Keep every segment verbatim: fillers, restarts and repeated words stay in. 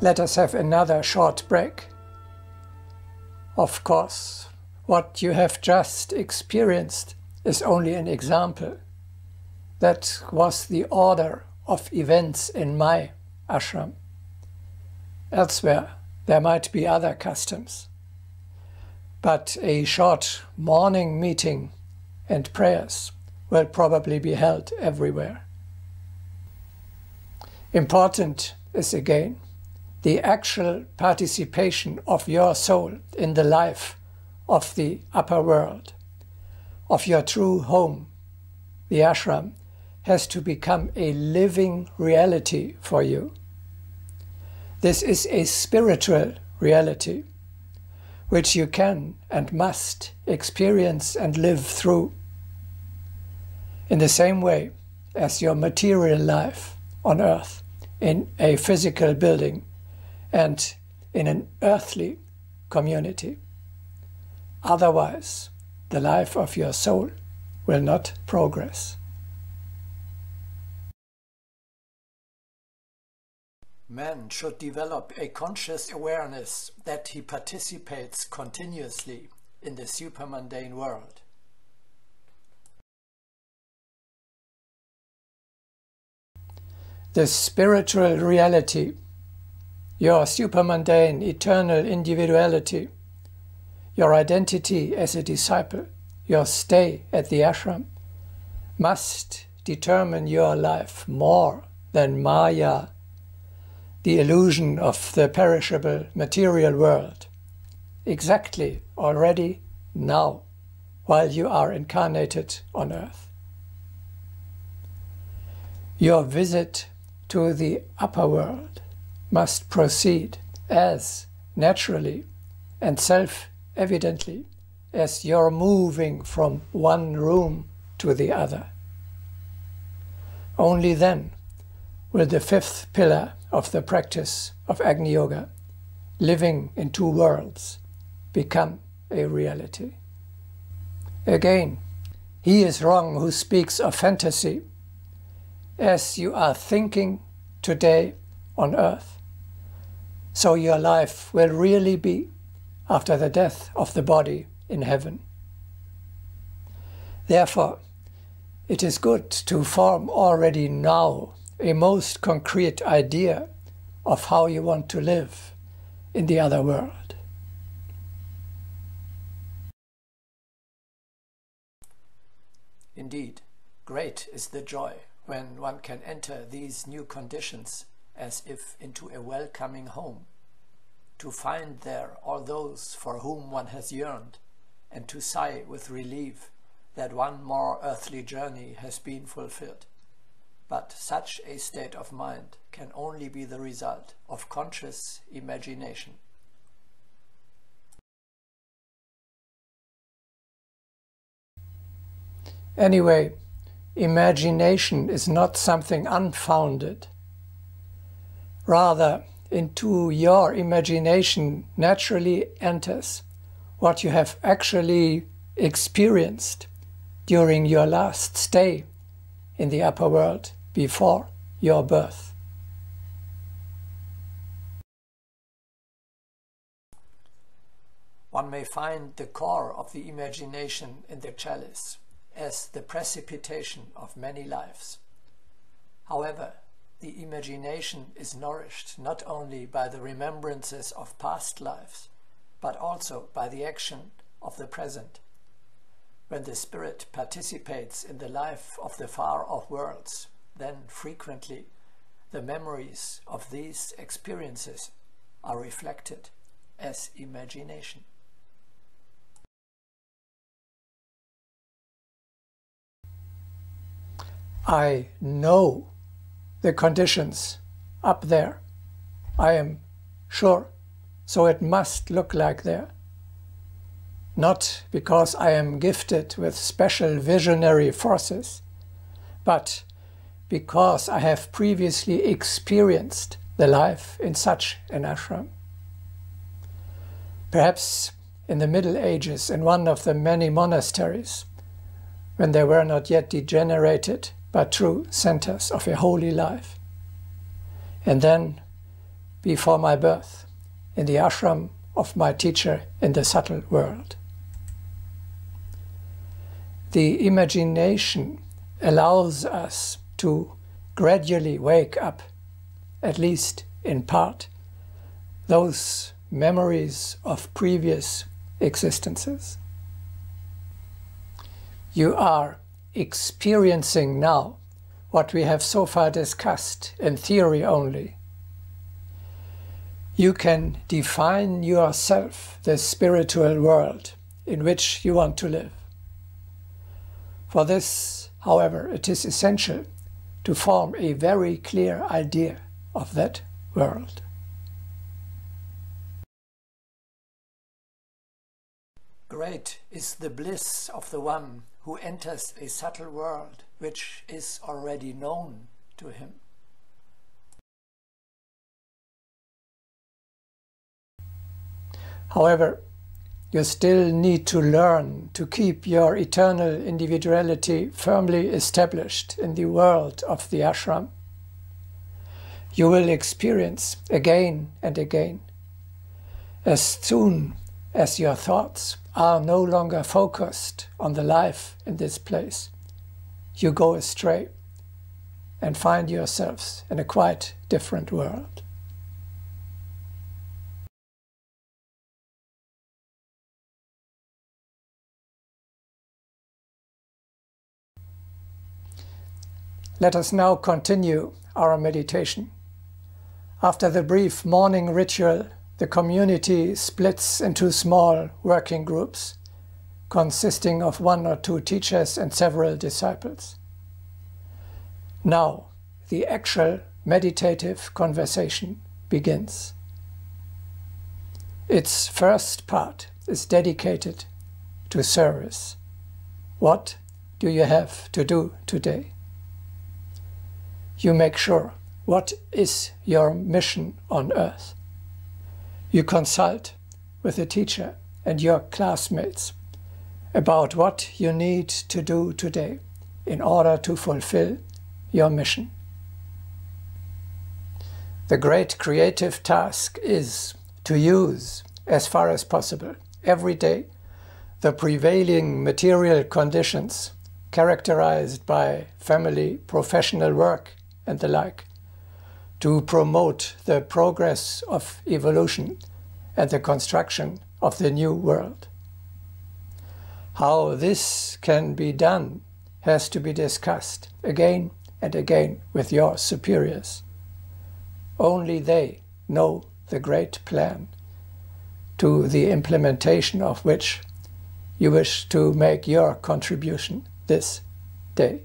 let us have another short break. Of course, what you have just experienced is only an example. That was the order of events in my ashram. Elsewhere, there might be other customs. But a short morning meeting and prayers will probably be held everywhere. Important is again the actual participation of your soul in the life of the upper world, of your true home. The ashram has to become a living reality for you. This is a spiritual reality, which you can and must experience and live through. In the same way as your material life on earth, in a physical building and in an earthly community. Otherwise, the life of your soul will not progress. Man should develop a conscious awareness that he participates continuously in the supermundane world. The spiritual reality, your supermundane eternal individuality, your identity as a disciple, your stay at the ashram, must determine your life more than Maya, the illusion of the perishable material world, exactly already now, while you are incarnated on earth. Your visit to the upper world must proceed as naturally and self-evidently as you're moving from one room to the other. Only then will the fifth pillar of the practice of Agni Yoga, living in two worlds, become a reality. Again, he is wrong who speaks of fantasy. As you are thinking today on earth, so your life will really be after the death of the body in heaven. Therefore, it is good to form already now a most concrete idea of how you want to live in the other world. Indeed, great is the joy when one can enter these new conditions as if into a welcoming home, to find there all those for whom one has yearned, and to sigh with relief that one more earthly journey has been fulfilled. But such a state of mind can only be the result of conscious imagination. Anyway, imagination is not something unfounded. Rather, into your imagination naturally enters what you have actually experienced during your last stay in the upper world before your birth. One may find the core of the imagination in the chalice as the precipitation of many lives. However, the imagination is nourished not only by the remembrances of past lives, but also by the action of the present. When the spirit participates in the life of the far-off worlds, then frequently the memories of these experiences are reflected as imagination. I know the conditions up there. I am sure, so it must look like there. Not because I am gifted with special visionary forces, but because I have previously experienced the life in such an ashram. Perhaps in the Middle Ages, in one of the many monasteries, when they were not yet degenerated, but true centers of a holy life. And then, before my birth, in the ashram of my teacher in the subtle world. The imagination allows us to gradually wake up, at least in part, those memories of previous existences. You are experiencing now what we have so far discussed in theory only. You can define yourself the spiritual world in which you want to live. For this, however, it is essential to form a very clear idea of that world. Great is the bliss of the one who enters a subtle world which is already known to him. However, you still need to learn to keep your eternal individuality firmly established in the world of the ashram. You will experience again and again, as soon as your thoughts are no longer focused on the life in this place, you go astray and find yourselves in a quite different world. Let us now continue our meditation. After the brief morning ritual, the community splits into small working groups, consisting of one or two teachers and several disciples. Now, the actual meditative conversation begins. Its first part is dedicated to service. What do you have to do today? You make sure what is your mission on earth. You consult with the teacher and your classmates about what you need to do today in order to fulfill your mission. The great creative task is to use, as far as possible, every day, the prevailing material conditions characterized by family, professional work, and the like, to promote the progress of evolution and the construction of the new world. How this can be done has to be discussed again and again with your superiors. Only they know the great plan, to the implementation of which you wish to make your contribution this day.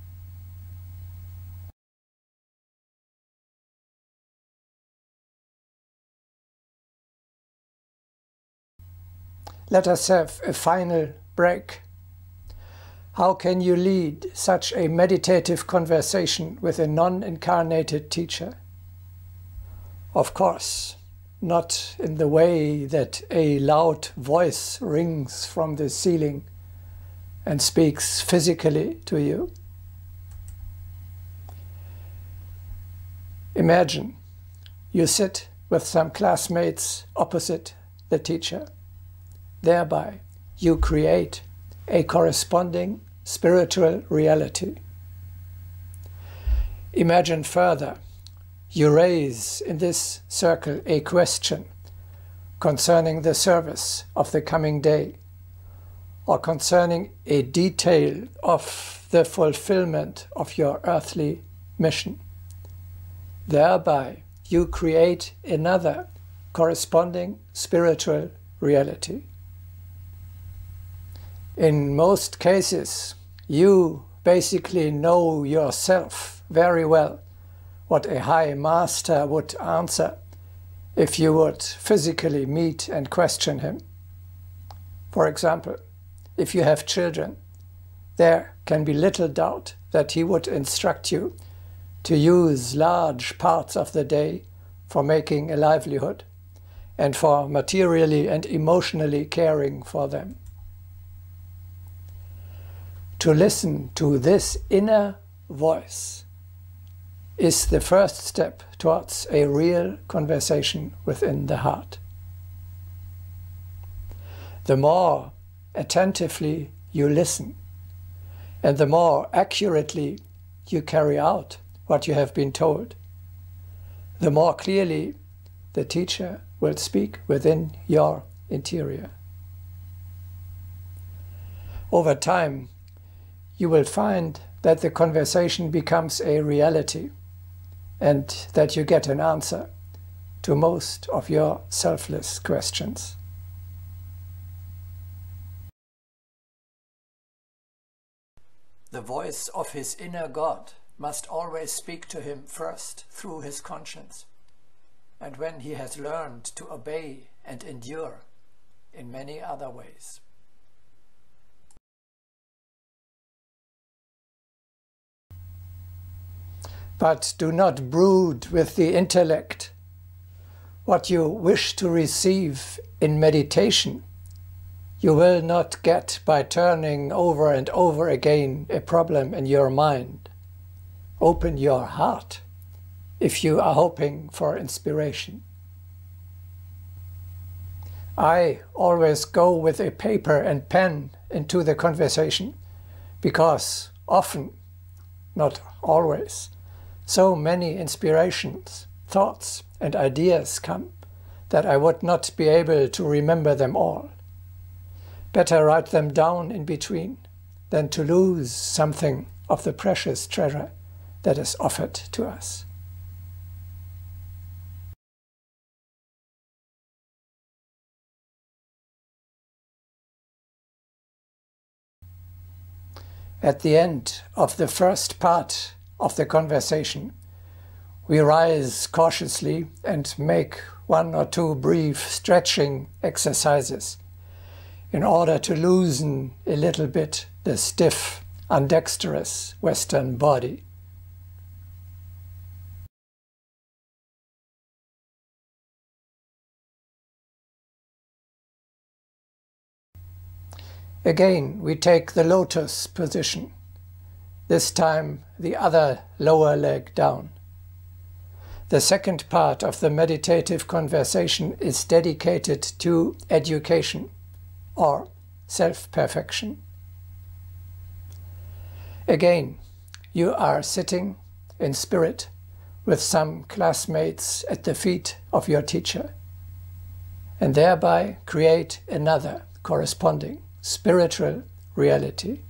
Let us have a final break. How can you lead such a meditative conversation with a non-incarnated teacher? Of course, not in the way that a loud voice rings from the ceiling and speaks physically to you. Imagine you sit with some classmates opposite the teacher. Thereby, you create a corresponding spiritual reality. Imagine further, you raise in this circle a question concerning the service of the coming day, or concerning a detail of the fulfillment of your earthly mission. Thereby, you create another corresponding spiritual reality. In most cases, you basically know yourself very well what a high master would answer if you would physically meet and question him. For example, if you have children, there can be little doubt that he would instruct you to use large parts of the day for making a livelihood and for materially and emotionally caring for them. To listen to this inner voice is the first step towards a real conversation within the heart. The more attentively you listen, and the more accurately you carry out what you have been told, the more clearly the teacher will speak within your interior. Over time, you will find that the conversation becomes a reality and that you get an answer to most of your selfless questions. The voice of his inner God must always speak to him first through his conscience, and when he has learned to obey and endure in many other ways. But do not brood with the intellect. What you wish to receive in meditation, you will not get by turning over and over again a problem in your mind. Open your heart if you are hoping for inspiration. I always go with a paper and pen into the conversation because often, not always, so many inspirations, thoughts and ideas come that I would not be able to remember them all. Better write them down in between than to lose something of the precious treasure that is offered to us. At the end of the first part of the conversation, we rise cautiously and make one or two brief stretching exercises in order to loosen a little bit the stiff, undexterous Western body. Again, we take the lotus position, this time the other lower leg down. The second part of the meditative conversation is dedicated to education or self-perfection. Again, you are sitting in spirit with some classmates at the feet of your teacher, and thereby create another corresponding spiritual reality.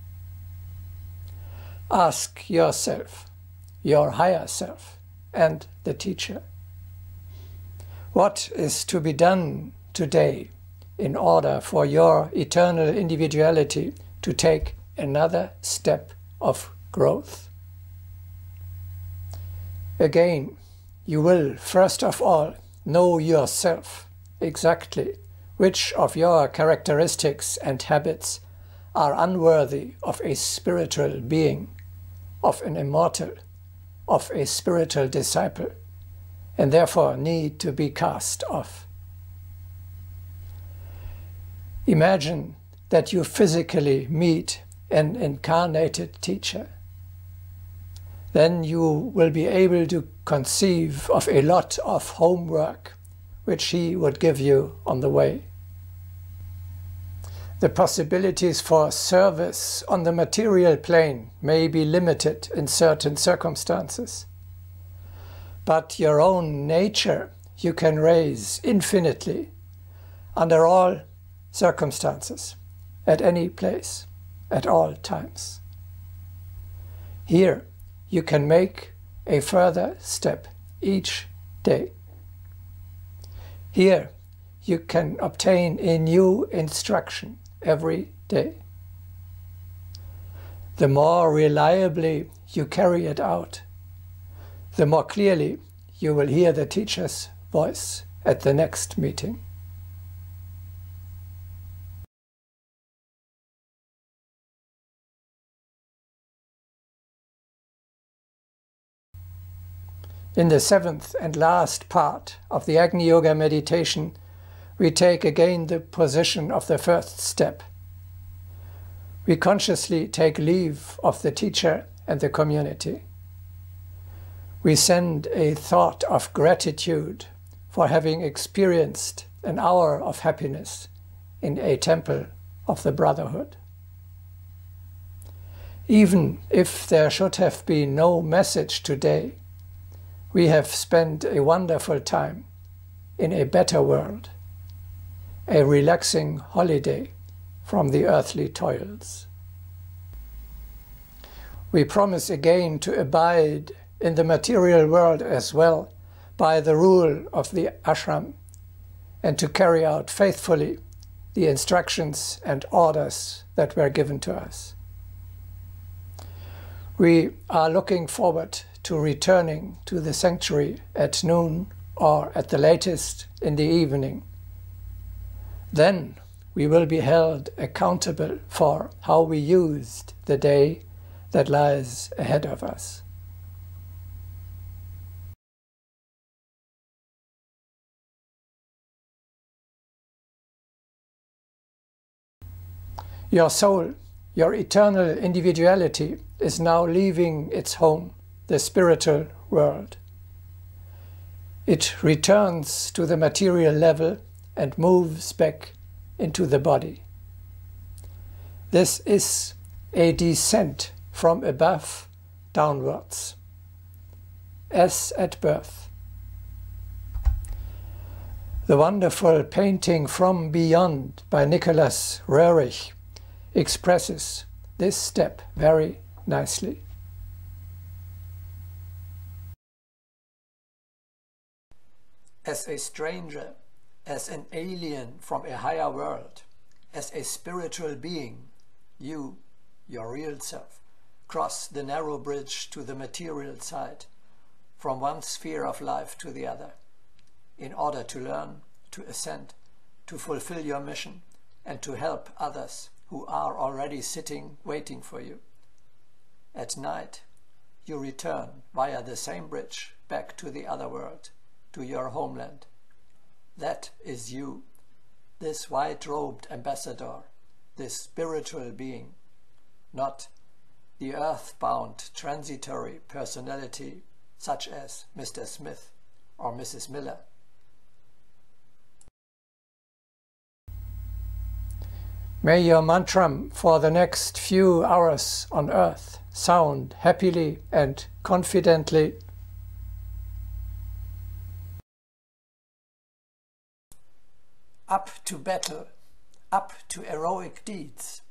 Ask yourself, your higher self, and the teacher, what is to be done today in order for your eternal individuality to take another step of growth? Again, you will first of all know yourself exactly which of your characteristics and habits are unworthy of a spiritual being, of an immortal, of a spiritual disciple, and therefore need to be cast off. Imagine that you physically meet an incarnated teacher. Then you will be able to conceive of a lot of homework which he would give you on the way. The possibilities for service on the material plane may be limited in certain circumstances, but your own nature you can raise infinitely under all circumstances, at any place, at all times. Here you can make a further step each day. Here you can obtain a new instruction every day. The more reliably you carry it out, the more clearly you will hear the teacher's voice at the next meeting. In the seventh and last part of the Agni Yoga meditation, we take again the position of the first step. We consciously take leave of the teacher and the community. We send a thought of gratitude for having experienced an hour of happiness in a temple of the Brotherhood. Even if there should have been no message today, we have spent a wonderful time in a better world, a relaxing holiday from the earthly toils. We promise again to abide in the material world as well by the rule of the ashram and to carry out faithfully the instructions and orders that were given to us. We are looking forward to returning to the sanctuary at noon or at the latest in the evening. Then we will be held accountable for how we used the day that lies ahead of us. Your soul, your eternal individuality, is now leaving its home, the spiritual world. It returns to the material level and moves back into the body. This is a descent from above downwards, as at birth. The wonderful painting From Beyond by Nicholas Roerich expresses this step very nicely. As a stranger, as an alien from a higher world, as a spiritual being, you, your real self, cross the narrow bridge to the material side, from one sphere of life to the other, in order to learn, to ascend, to fulfill your mission, and to help others who are already sitting waiting for you. At night, you return via the same bridge back to the other world, to your homeland. That is you, this white-robed ambassador, this spiritual being, not the earth-bound transitory personality such as Mister Smith or Missus Miller. May your mantra for the next few hours on earth sound happily and confidently. Up to battle, up to heroic deeds,